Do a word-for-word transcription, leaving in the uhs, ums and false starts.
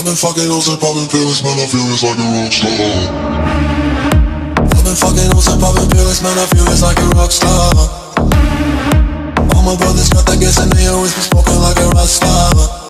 I've been fucking hoes and popping pills, man, I feel it's like a rock star. I've been fucking hoes and popping pills, man, I feel it's like a rock star. All my brothers got that gas and they always be smoking like a rock star.